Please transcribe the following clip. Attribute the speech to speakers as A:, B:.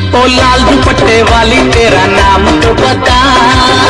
A: ओ लाल दुपट्टे वाली तेरा नाम तो बता।